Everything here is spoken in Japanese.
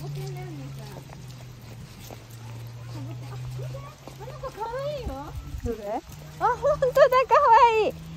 どれ？あ、本当だ、可愛い。